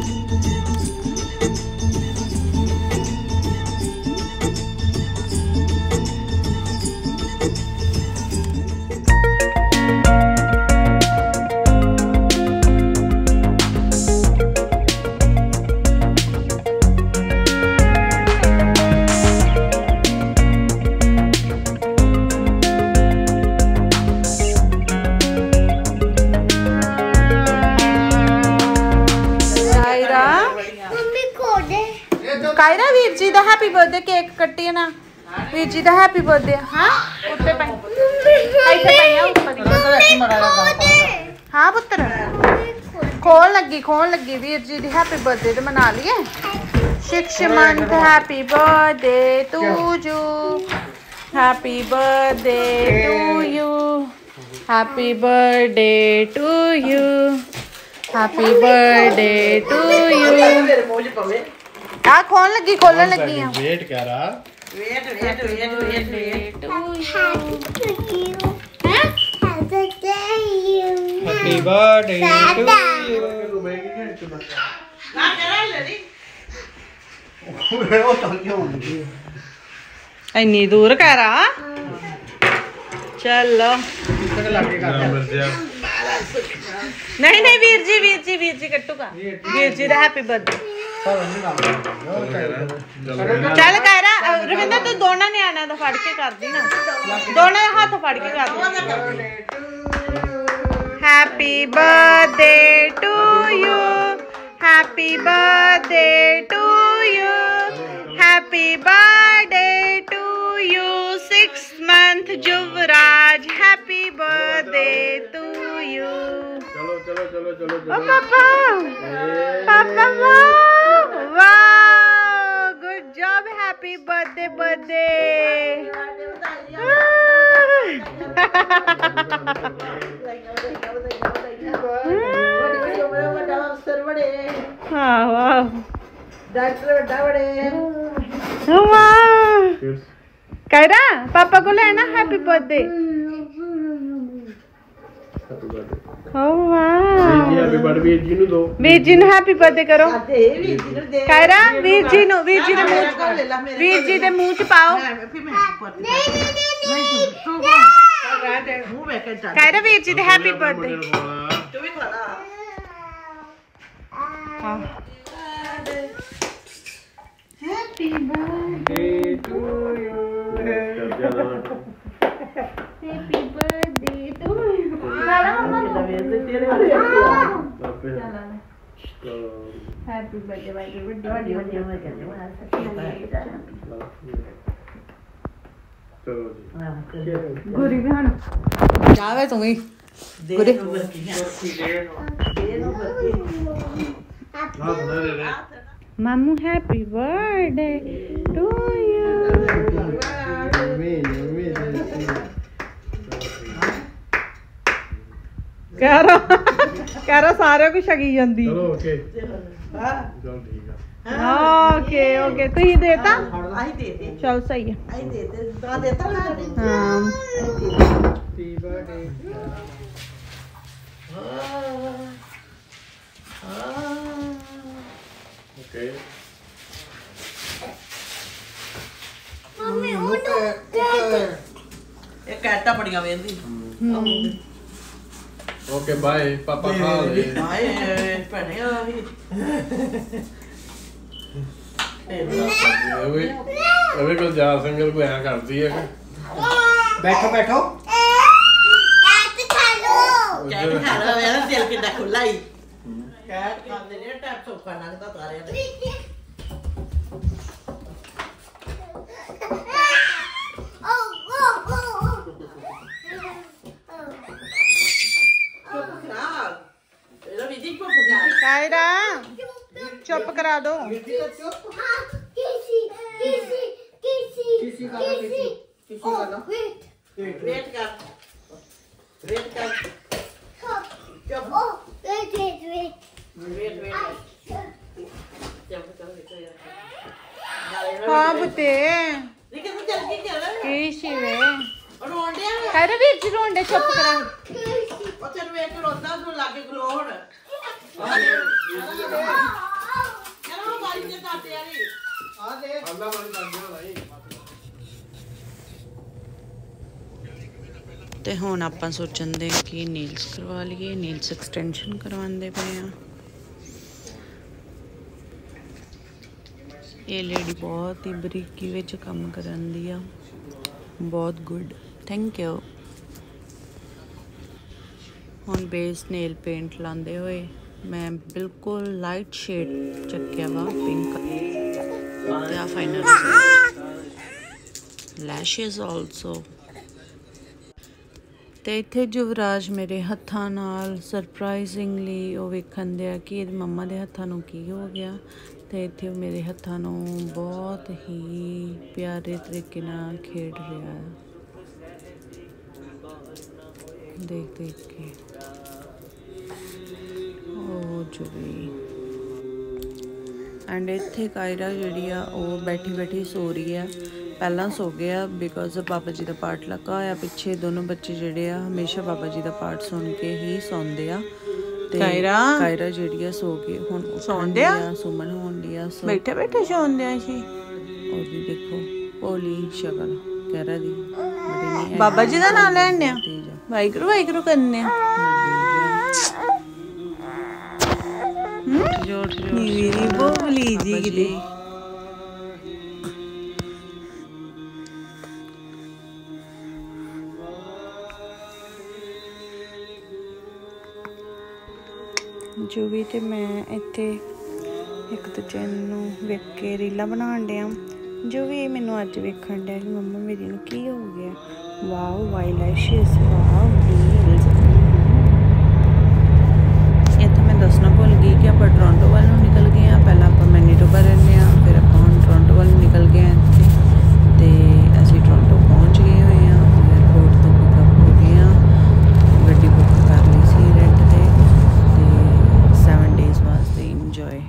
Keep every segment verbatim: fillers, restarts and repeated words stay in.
कायरा वीर जी दा happy birthday cake कट्टिए ना वीर जी दा हैप्पी बर्थडे हां उत्ते पे ऐसे पाया ऊपर हां पुत्र खोल लगी खोल लगी वीर जी दी हैप्पी बर्थडे ते मना लिए six month happy birthday to you happy birthday to you happy birthday to you happy birthday to you आ खोल लगी खोलन लगी हां वेट कर रहा wait wait wait wait wait to you happy birthday to you ना करा लेडी वो तो क्यों इतनी दूर करा चलो नहीं नहीं वीर जी वीर जी वीर जी कट्टूगा वीर जी दा हैप्पी बर्थडे चल कायरा रविंदर तू दोनों ने आना तो फड़ के कर दी ना दोनों हाथ फड़ के कर दी happy birthday to you happy birthday to you happy birthday to you six month Yuvraj happy birthday to you चलो चलो चलो चलो चलो पापा पापा वाह good job happy birthday birthday हाँ वाह डॉक्टर बड़ा बड़े वाह कायरा पापा को लेना happy birthday Veer ji happy birthday करो कायरा वीर जी नु वीर जी दे मुंह वीर जी दे मुंह च पाओ कायरा वीर जी दे happy birthday happy birthday to you happy birthday to you happy birthday भाई बर्थडे बर्थडे चलो जी गुरी बहन जावे तू ही गुरी मामू हैप्पी बर्थडे टू यू कह रहा कह रहा सारे को छकी जांदी चलो ओके चल ठीक है ओके ओके तू ही देता आई दे दे चल सही है आई दे दे दा देता हां हैप्पी बर्थडे ओके मम्मी वो तो एक कैटा पड़ियां वेंदी ओके बाय पापा खा ले बाय पहने अभी अभी अभी को जा संगल को यहां करती है बैठो बैठो कैट खा लो कैट खा लो यार दिल कितना खुला ही कैट खाते ने टैप सोफा लगता तारे कायरा चुप करा दो किसी किसी किसी किसी का किसी किसी का ना वेट कर वेट कर चुप ओ wait wait wait wait wait चुप कर देखो यार हां बुते लेकिन तू जल्दी चल किसी वे रोंडे कायरा वीर जी रोंडे चुप करा ओ चल वेट रोंदा तू लागे ग्लो होण ਤੇ ਹੁਣ ਆਪਾਂ ਸੋਚਣ ਦੇ ਕਿ ਨੀਲਸ ਕਰਵਾ ਲਈਏ, ਨੀਲਸ ਐਕਸਟੈਂਸ਼ਨ ਕਰਵਾਉਂਦੇ ਪਏ ਆ। ਇਹ ਲੇਡੀ ਬਹੁਤ ਹੀ ਬਰੀਕੀ ਵਿੱਚ ਕੰਮ ਕਰਨ ਦੀ ਆ, ਬਹੁਤ ਗੁੱਡ, ਥੈਂਕ ਯੂ। ਹੁਣ ਬੇਸ ਨੇਲ ਪੇਂਟ ਲਾਉਂਦੇ ਹੋਏ ਮੈਂ ਬਿਲਕੁਲ ਲਾਈਟ ਸ਼ੇਡ ਚੱਕਿਆ ਵਾ ਪਿੰਕ ਤੇ ਆ ਫਾਈਨਲ ਲੈਸ਼ਜ਼ ਆਲਸੋ। ਤੇ ਇੱਥੇ ਯੁਵਰਾਜ ਮੇਰੇ ਹੱਥਾਂ ਨਾਲ ਸਰਪ੍ਰਾਈਜ਼ਿੰਗਲੀ ਉਹ ਵੇਖਣ ਦਿਆ ਕਿ ਇਹਦੀ ਮੰਮਾ ਦੇ ਹੱਥਾਂ ਨੂੰ ਕੀ ਹੋ ਗਿਆ। ਤੇ ਇੱਥੇ ਉਹ ਮੇਰੇ ਹੱਥਾਂ ਨੂੰ ਬਹੁਤ ਹੀ ਪਿਆਰੇ ਤਰੀਕੇ ਨਾਲ ਖੇਡ ਰਿਹਾ ਹੈ, ਦੇਖ ਦੇਖ ਕੇ। ਉਹ ਜੁਬੀ ਐਂਡ ਇੱਥੇ ਕਾਇਰਾ ਜਿਹੜੀ ਆ ਉਹ ਬੈਠੀ ਬੈਠੀ ਸੋ ਰਹੀ ਆ। ਪਹਿਲਾਂ ਸੋ ਗਿਆ ਬਿਕੋਜ਼ ਬਾਬਾ ਜੀ ਦਾ ਪਾਠ ਲੱਗਾ ਹੋਇਆ ਪਿੱਛੇ। ਦੋਨੋਂ ਬੱਚੇ ਜਿਹੜੇ ਆ ਹਮੇਸ਼ਾ ਬਾਬਾ ਜੀ ਦਾ ਪਾਠ ਸੁਣ ਕੇ ਹੀ ਸੌਂਦੇ ਆ। ਤੇ ਕਾਇਰਾ ਕਾਇਰਾ ਜਿਹੜੀ ਆ ਸੋ ਗਈ, ਹੁਣ ਸੌਂਦੇ ਆ, ਸੁਮਨ ਹੋਣ ਦੀ ਆ, ਬੈਠੇ ਬੈਠੇ ਸੌਂਦੇ ਆ ਸੀ। ਉਹ ਵੀ ਦੇਖੋ ਭੋਲੀ ਸ਼ਕਲ ਕਾਇਰਾ ਦੀ। ਬਾਬਾ ਜੀ ਦਾ ਨਾਮ ਲੈਣੇ ਆ, ਵਾਹਿਗੁਰੂ ਵਾਹਿਗੁਰੂ ਕਰਨੇ ਆ। ਜੋਰ ਜੋਰ ਮੇਰੀ ਭੋਲੀ ਜੀ ਕਿਤੇ। ਜੋ ਵੀ ਤੇ ਮੈਂ ਇੱਥੇ ਇੱਕ ਦੂਜੇ ਨੂੰ ਵੇਖ ਕੇ ਰੀਲਾਂ ਬਣਾਉਣ ਡਿਆ। ਜੋ ਵੀ ਮੈਨੂੰ ਅੱਜ ਵੇਖਣ ਡਿਆ ਕਿ ਮੰਮਾ ਮੇਰੀ ਨੂੰ ਕੀ ਹੋ ਗਿਆ। Wow eyelashes, wow heels. ਇੱਥੇ ਮੈਂ ਦੱਸਣਾ ਭੁੱਲ ਗਈ ਕਿ ਆਪਾਂ ਟੋਰਾਂਟੋ ਵੱਲ ਨੂੰ ਨਿਕਲ ਗਏ ਹਾਂ। ਪਹਿਲਾਂ ਆਪਾਂ ਮੈਨੀਟੋਬਾ ਰਹਿੰਦੇ ਹਾਂ, ਫਿਰ ਆਪਾਂ ਹੁਣ ਟੋਰਾਂਟੋ ਵੱਲ ਨਿਕਲ ਗਏ ਹਾਂ ਇੱਥੇ। ਤੇ ਅਸੀਂ ਟੋਰਾਂਟੋ ਪਹੁੰਚ ਗਏ ਹੋਏ ਹਾਂ, ਏਅਰਪੋਰਟ ਤੋਂ ਪਿਕਅਪ ਹੋ ਗਏ ਹਾਂ। ਗੱਡੀ ਬੁੱਕ ਕਰ ਲਈ ਸੀ ਰੈਂਟ ਤੇ ਤੇ ਸੈਵਨ ਡੇਜ਼ ਵਾਸਤੇ ਇੰਜੋਏ।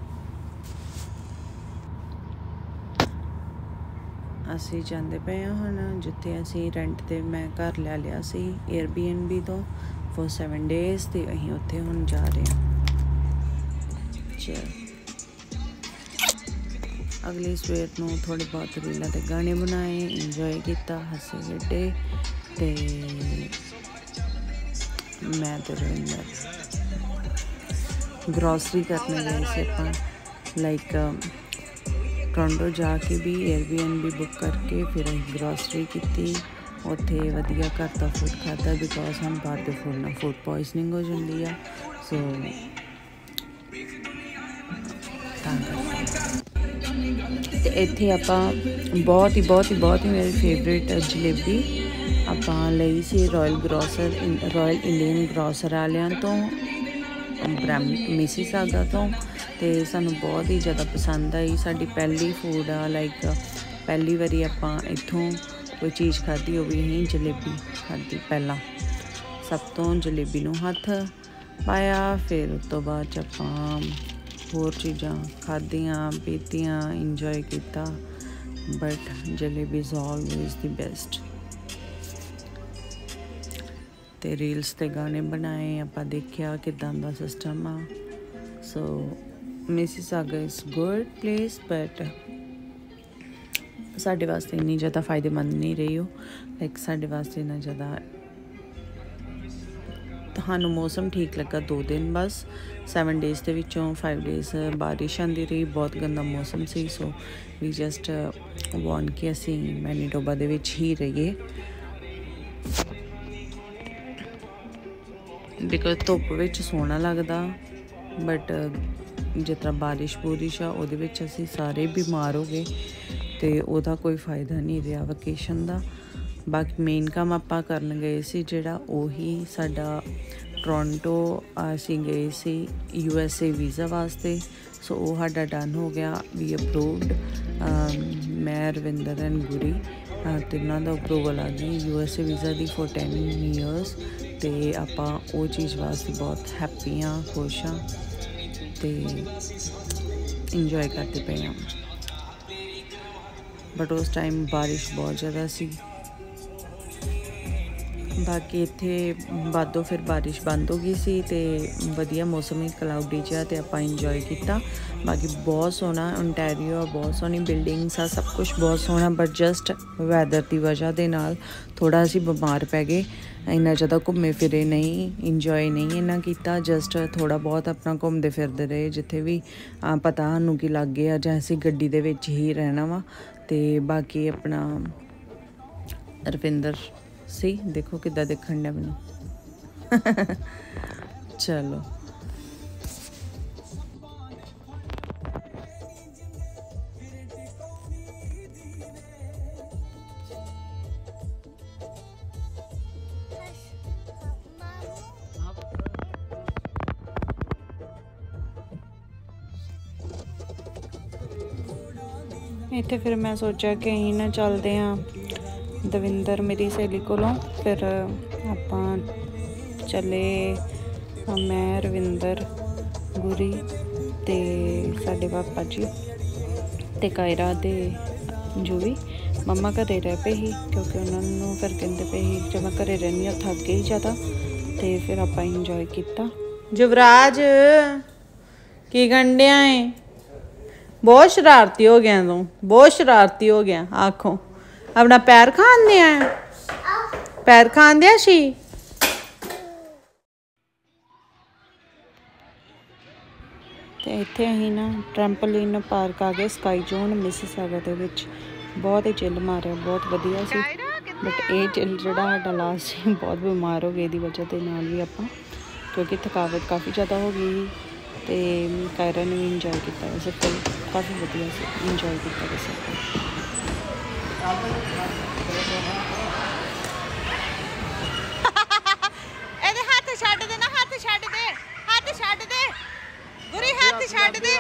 ਅਸੀਂ ਜਾਂਦੇ ਪਏ ਹਾਂ ਹੁਣ ਜਿੱਥੇ ਅਸੀਂ ਰੈਂਟ 'ਤੇ ਮੈਂ ਘਰ ਲੈ ਲਿਆ ਸੀ ਏਅਰਬੀਐਨਬੀ ਤੋਂ ਫੋਰ ਸੈਵਨ ਡੇਜ਼ ਤੇ ਅਸੀਂ ਉੱਥੇ ਹੁਣ ਜਾ ਰਹੇ ਹਾਂ। ਚਲ ਅਗਲੀ ਸਵੇਰ ਨੂੰ ਥੋੜ੍ਹੇ ਬਹੁਤ ਰੀਲਾਂ ਤੇ ਗਾਣੇ ਬਣਾਏ, ਇੰਜੋਏ ਕੀਤਾ, ਹੱਸੇ ਖੇਡੇ। ਤੇ ਮੈਂ ਤੇ ਰਵਿੰਦਰ ਗਰੋਸਰੀ ਕਰਨ ਗਏ ਸੀ ਆਪਾਂ, ਲਾਈਕ ਟੋਰਾਂਟੋ ਜਾ ਕੇ ਵੀ ਏਅਰਬੀਐਨਬੀ ਬੁੱਕ ਕਰਕੇ ਫਿਰ ਅਸੀਂ ਗਰੋਸਰੀ ਕੀਤੀ। ਉੱਥੇ ਵਧੀਆ ਘਰ ਦਾ ਫੂਡ ਖਾਧਾ ਬਿਕੋਜ਼ ਸਾਨੂੰ ਬਾਹਰ ਦੇ ਫੂਡ ਨਾਲ ਫੂਡ ਪੋਇਜ਼ਨਿੰਗ ਹੋ ਜਾਂਦੀ ਆ। ਸੋ ਤਾਂ ਤੇ ਇੱਥੇ ਆਪਾਂ ਬਹੁਤ ਹੀ ਬਹੁਤ ਹੀ ਬਹੁਤ ਹੀ ਮੇਰੀ ਫੇਵਰੇਟ ਜਲੇਬੀ ਆਪਾਂ ਲਈ ਸੀ royal grocer royal Indian grocer ਵਾਲਿਆਂ ਤੋਂ, ਮਿਸੀਸਾਗਾ ਤੋਂ। ਤੇ ਸਾਨੂੰ ਬਹੁਤ ਹੀ ਜ਼ਿਆਦਾ ਪਸੰਦ ਆਈ। ਸਾਡੀ ਪਹਿਲੀ ਫੂਡ ਆ, ਲਾਈਕ ਪਹਿਲੀ ਵਾਰੀ ਆਪਾਂ ਇੱਥੋਂ ਕੋਈ ਚੀਜ਼ ਖਾਧੀ ਉਹ ਵੀ ਅਸੀਂ ਜਲੇਬੀ ਖਾਧੀ। ਪਹਿਲਾਂ ਸਭ ਤੋਂ ਜਲੇਬੀ ਨੂੰ ਹੱਥ ਪਾਇਆ, ਫਿਰ ਉਸ ਤੋਂ ਬਾਅਦ 'ਚ ਆਪਾਂ ਹੋਰ ਚੀਜ਼ਾਂ ਖਾਧੀਆਂ ਪੀਤੀਆਂ, ਇੰਜੋਏ ਕੀਤਾ। But jalebi is always the best. ਤੇ ਰੀਲਸ ਤੇ ਗਾਣੇ ਬਣਾਏ ਆਪਾਂ, ਦੇਖਿਆ ਕਿੱਦਾਂ ਦਾ ਸਿਸਟਮ ਆ। So Mississauga is good place but ਸਾਡੇ ਵਾਸਤੇ ਇੰਨੀ ਜ਼ਿਆਦਾ ਫਾਇਦੇਮੰਦ ਨਹੀਂ ਰਹੀ ਉਹ। ਲਾਈਕ ਸਾਡੇ ਵਾਸਤੇ ਇੰਨਾ ਜ਼ਿਆਦਾ ਤੁਹਾਨੂੰ ਮੌਸਮ ਠੀਕ ਲੱਗਾ ਦੋ ਦਿਨ ਬਸ। ਸੈਵਨ ਡੇਜ਼ ਦੇ ਵਿੱਚੋਂ ਫਾਈਵ ਡੇਜ਼ ਬਾਰਿਸ਼ ਆਉਂਦੀ ਰਹੀ, ਬਹੁਤ ਗੰਦਾ ਮੌਸਮ ਸੀ। ਸੋ ਵੀ ਜਸਟ ਵਾਂਟ ਕਿ ਅਸੀਂ ਮੈਨੀਟੋਬਾ ਦੇ ਵਿੱਚ ਹੀ ਰਹੀਏ ਬਿਕੋਜ਼ ਧੁੱਪ ਵਿੱਚ ਸੋਹਣਾ ਲੱਗਦਾ। ਬਟ ਜਿਸ ਤਰ੍ਹਾਂ ਬਾਰਿਸ਼ ਬੂਰਿਸ਼ ਆ ਉਹਦੇ ਵਿੱਚ ਅਸੀਂ ਸਾਰੇ ਬਿਮਾਰ ਹੋ ਗਏ ਅਤੇ ਉਹਦਾ ਕੋਈ ਫਾਇਦਾ ਨਹੀਂ ਰਿਹਾ ਵਕੇਸ਼ਨ ਦਾ। ਬਾਕੀ ਮੇਨ ਕੰਮ ਆਪਾਂ ਕਰਨ ਗਏ ਸੀ ਜਿਹੜਾ ਉਹੀ ਸਾਡਾ ਟੋਰਾਂਟੋ ਅਸੀਂ ਗਏ ਸੀ ਯੂ ਐਸ ਏ ਵੀਜ਼ਾ ਵਾਸਤੇ। ਸੋ ਉਹ ਸਾਡਾ ਡਨ ਹੋ ਗਿਆ, ਵੀ ਅਪਰੂਵਡ। ਮੈਂ ਰਵਿੰਦਰ ਐਂਡ ਗੁਰੀ ਤਿੰਨਾਂ ਦਾ ਅਪਰੂਵਲ ਆ ਗਈ ਯੂ ਐਸ ਏ ਵੀਜ਼ਾ ਦੀ ਫੋਰ ਟੈਨ ਈਅਰਸ। ਅਤੇ ਆਪਾਂ ਉਹ ਚੀਜ਼ ਵਾਸਤੇ ਬਹੁਤ ਹੈਪੀ ਹਾਂ, ਖੁਸ਼ ਹਾਂ ਅਤੇ ਇੰਜੋਏ ਕਰਦੇ ਪਏ ਹਾਂ। ਬਟ ਉਸ ਟਾਈਮ ਬਾਰਿਸ਼ ਬਹੁਤ ਜ਼ਿਆਦਾ ਸੀ बाकी इत्थे बादों फिर बारिश बंद हो गई सी ते वधिया मौसम ही क्लाउडी जिहा ते आपां इंजॉय किया। बाकी बहुत सोहना ओंटारियो, बहुत सोहनी बिल्डिंग्स आ, सब कुछ बहुत सोहना, बट जस्ट वैदर की वजह दे नाल थोड़ा असी बीमार पै गए। इन्ना ज़्यादा घूमे फिरे नहीं, इंजॉय नहीं इन्ना किया, जस्ट थोड़ा बहुत अपना घूमते फिरते रहे जिथे भी पता सानू कि लग गया जां असीं गड्डी दे विच ही रहना वा। ते बाकी अपना रविंदर सी देखो किदा देखण डया मैनूं चलो इत्थे फिर मैं सोचा कि असीं ना चलते हाँ दविंदर मेरी सहेली कोलों, फिर आपां चले मैं रविंदर गुरी ते साडे पापा जी ते कायरा दे जूवी। मम्मा घरे रह पे ही क्योंकि उन्होंने फिर कहते पे ही जब मैं घरे रहनी हाँ थक गई ज़्यादा, तो फिर आपां इंजॉय किया। युवराज की गंढिया है, बहुत शरारती हो गया तू, बहुत शरारती हो गया। आखो अपना पैर खान दिया, पैर खान दिया शी। ते इत्थे असीं ना ट्रैंपोलिन पार्क आ गए स्काई जोन मिसिसागा दे विच, बहुत ही चिल मारिया, बहुत वधिया सी। बट ये चिल जिहड़ा साडा लास्ट टाइम बहुत बीमार हो गए दी वजह के नाल भी आपां, क्योंकि थकावट काफ़ी ज़्यादा हो गई ते कायरा ने भी इंजॉय किया वैसे फुल काफ़ी वधिया से इंजॉय किया वैसे। ਇਹਦੇ ਹੱਥ ਛੱਡ ਦੇ ਨਾ, ਹੱਥ ਛੱਡ ਦੇ, ਹੱਥ ਛੱਡ ਦੇ ਗੁਰੀ, ਹੱਥ ਛੱਡ ਦੇ।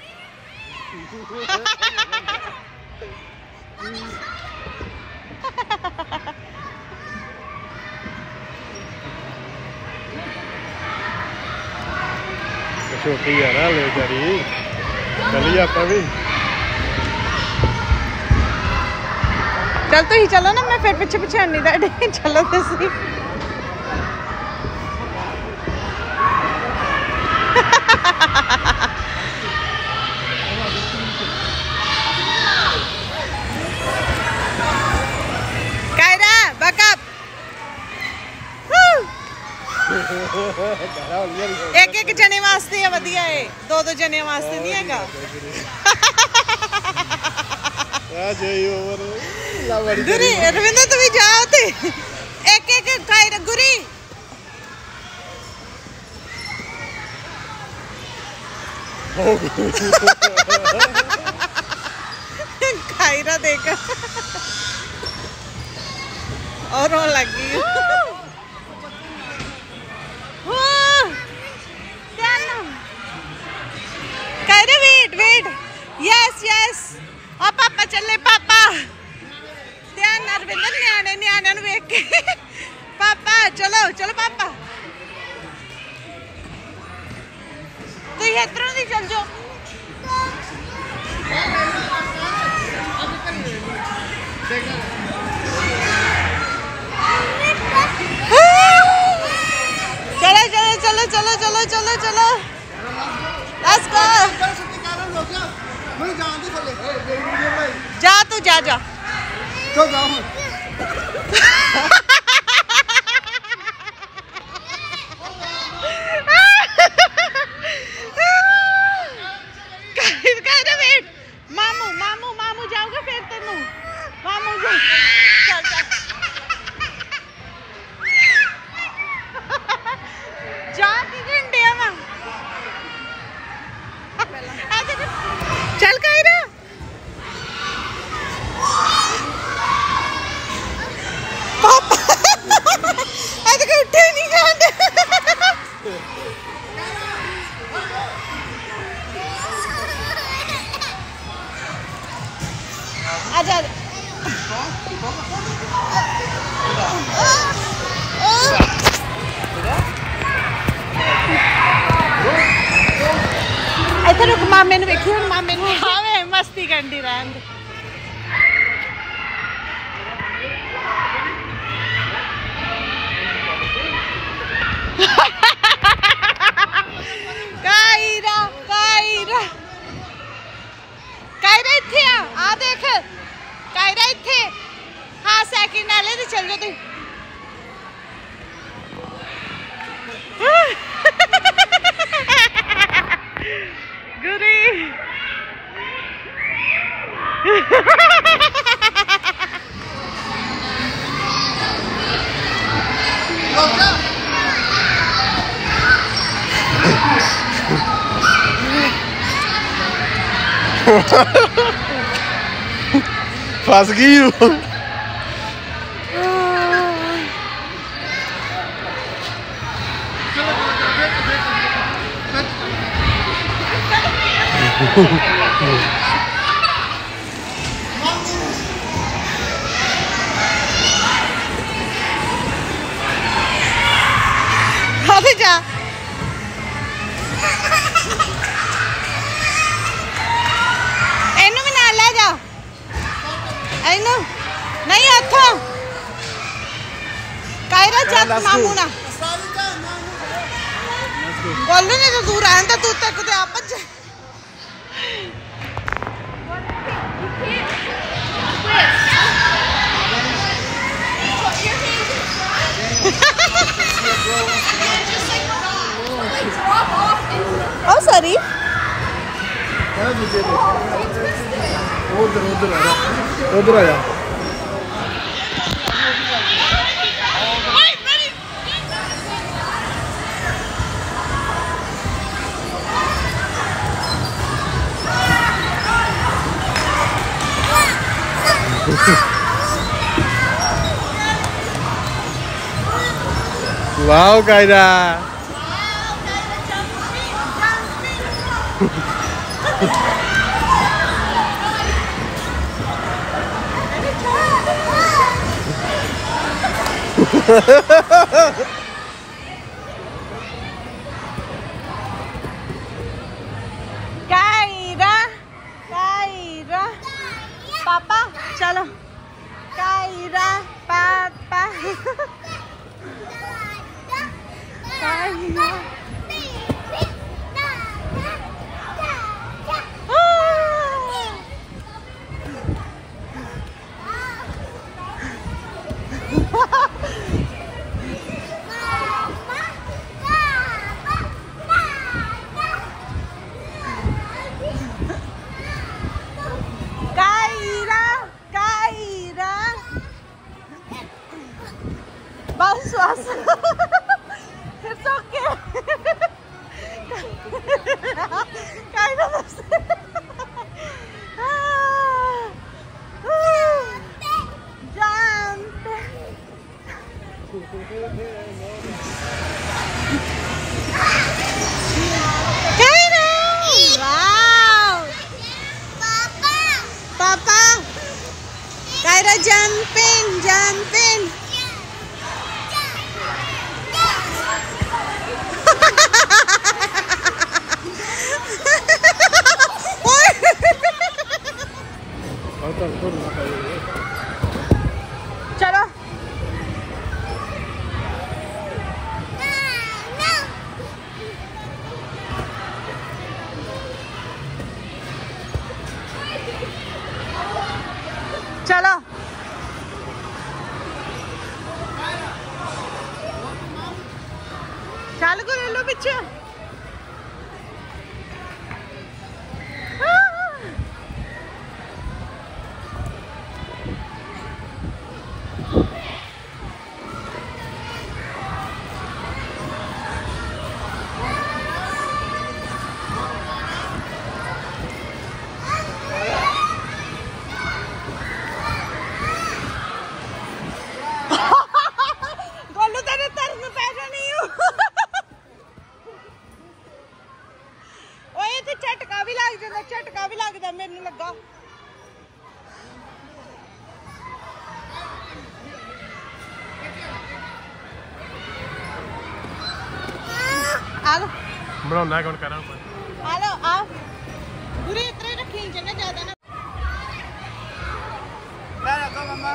छोटी है ना ले जारी, चलिए आप भी चल तू ही चलो ना, मैं फिर पीछे पीछे आनी ताड़े, चलो तुसी। कायरा बैकअप। एक एक जने वास्ते है वधिया है, दो दो जने वास्ते नहीं हैगा। गुरी रविंदर तू भी जाओ ते एक एक कायरा गुरी। कायरा देख और रोने लगी। Kaira wait wait, yes yes, आ पापा चले, पापा ध्यान रविंदर, न्याणे न्याणे नूं वेख के पापा चलो चलो पापा। तू इधरों दी चल जाओ। चलो चलो चलो चलो चलो चलो चलो लेट्स गो। जा तू जा जा तो जाओ। वेट, मामू मामू मामू जाओगे फिर तेनू, मामू जा चल चल जा की घंटे वा चल कायरा। पापा ऐसे उठे नहीं जाते। आजा इधर रुक, मामे ने देखी, मामे ने आवे मस्ती करनी रहन दे। कायरा कायरा कायरा इत्थे आ आ देख कायरा इत्थे हाँ सैकिंड वाले ते चल जाओ तुम गुरी फंस गई हूँ। अभी जा इनू भी नाल ले जा इनू नहीं उथों कायरा चक मामू ना गोलू ने तो दूर आया था तू तक तो आप बच Oh, sorry. उधर उधर आ जा उधर आ जा वाओ कायरा कायरा कायरा पापा चलो कायरा पापा कायरा बस बस इट्स ओके कायरा बस जानते कायरा वाओ पापा पापा कायरा जंपिंग जंपिंग चलो चलो चल को ले लो पीछे झटका भी लग जाता झटका भी लगता मेनू लगा आलो बनाना कौन कर रहा आलो आओ पूरी इतने रखी चलना ज्यादा ना ले रखो मम्मा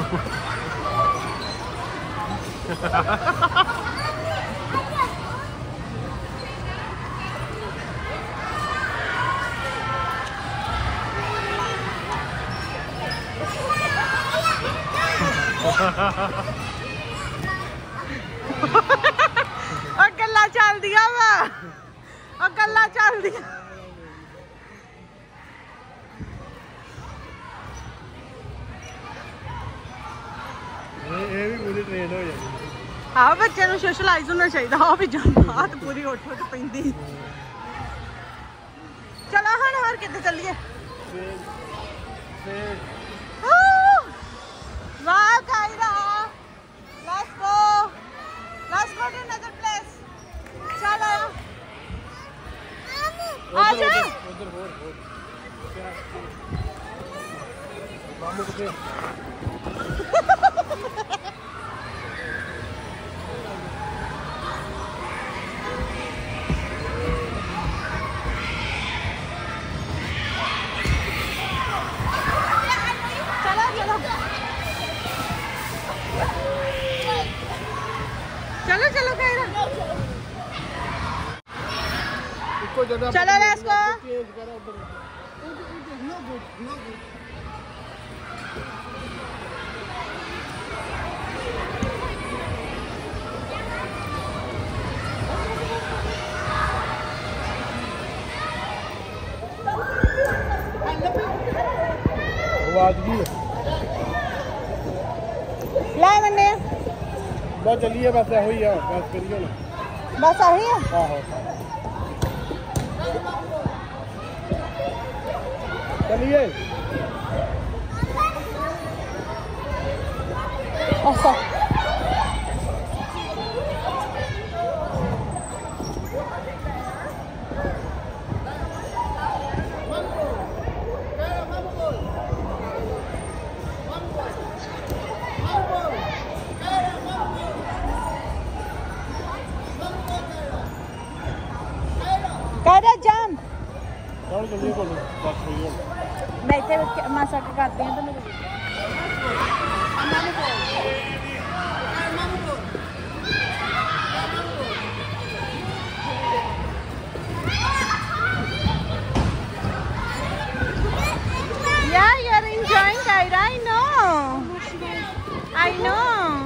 और गल्ला चल दिया वा और गल्ला चल दिया। ਇਹ ਵੀ ਪੂਰੀ ਟ੍ਰੇਨ ਹੋ ਜਾਂਦੀ। हाँ बच्चे ਨੂੰ सोशलाइज होना चाहिए। हाँ भी जाना तो पूरी उठ उठ पैंदी। चलो हाँ हर कितने चलिए। वाह Kiara, let's go, let's go to another place। चलो आजा। उधर और और मामू किथे? चलो चलो कायरा, इसको जगह चलो लेट्स गो। चेंज करो उधर। No good no good. आवाज भी ला मन्ने बस चलिए बस हो ही है बस करिए ना बस आ ही है। आहो चलिए अच्छा कायरा जाम चलो चलिए बोलो बस हो ही है। मैं इतने मासा के करते हैं तो मेरे Yeah, you're enjoying Kaira. I know. I know.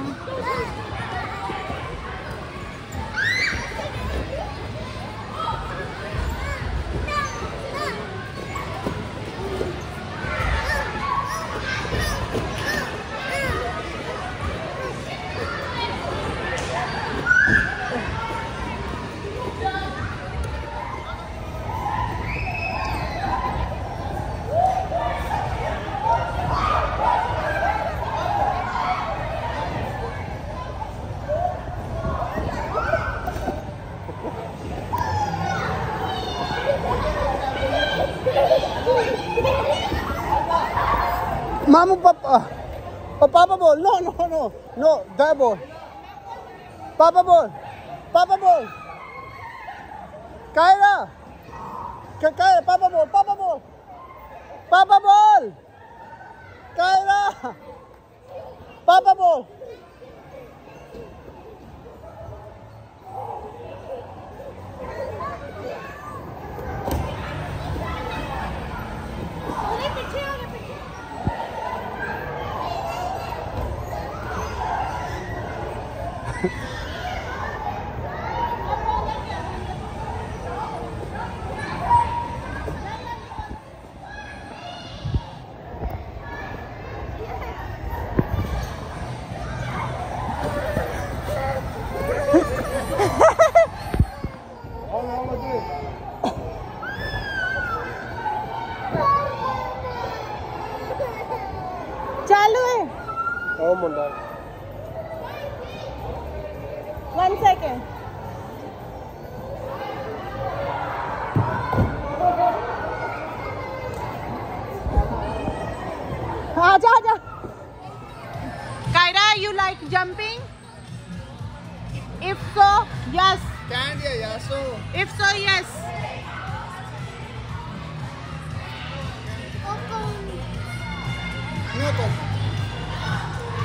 Mama, Papa, oh, Papa ball, no, no, no, no, that ball, Papa ball, Papa ball, Kaira, Kaira, Papa ball, Papa ball, Papa ball, Kaira, Papa ball. चालू है। Oh, मुंडा। One second. आजा आजा। Kaira, you like jumping? If so, yes. Can yeah, yeah, so. If so, yes. No,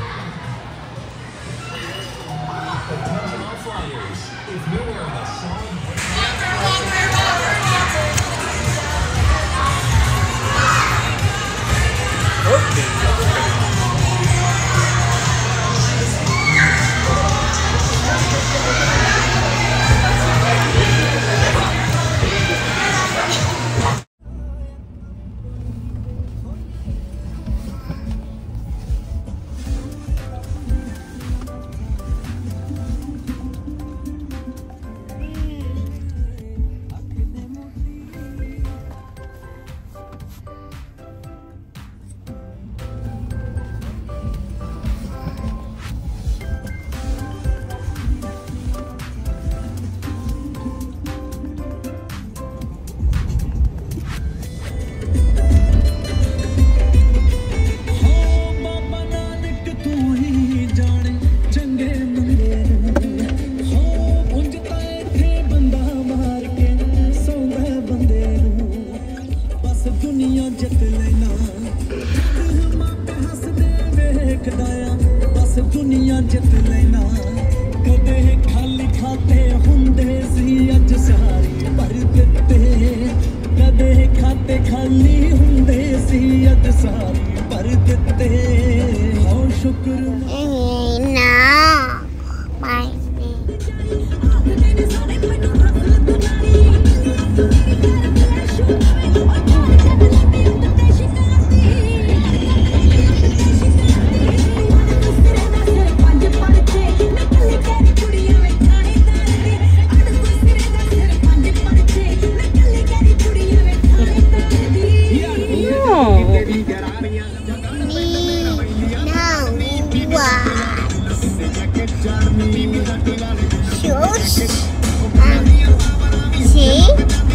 See?